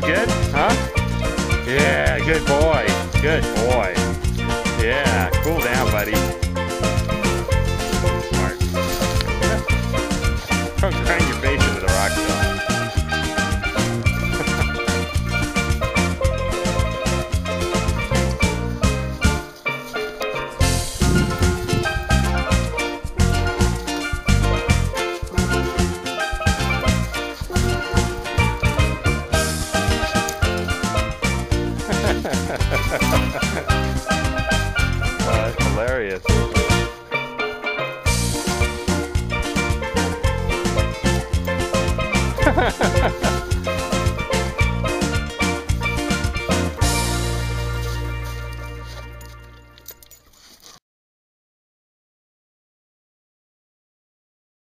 good? Huh? Yeah, good boy. Good boy. Yeah, cool down, buddy.